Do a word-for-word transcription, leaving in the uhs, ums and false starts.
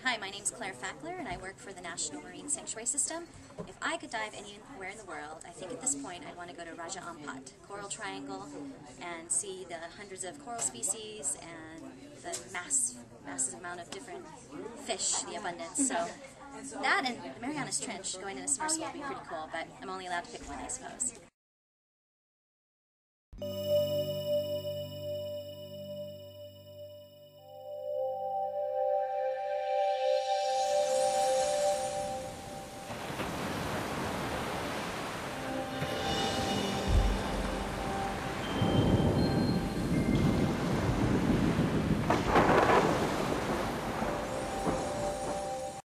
Hi, my name's Fackler, and I work for the National Marine Sanctuary System. If I could dive anywhere in the world, I think at this point I'd want to go to Raja Ampat, Coral Triangle, and see the hundreds of coral species and the mass, massive amount of different fish, the abundance. So that and the Marianas Trench, going in a submersible would be pretty cool, but I'm only allowed to pick one, I suppose.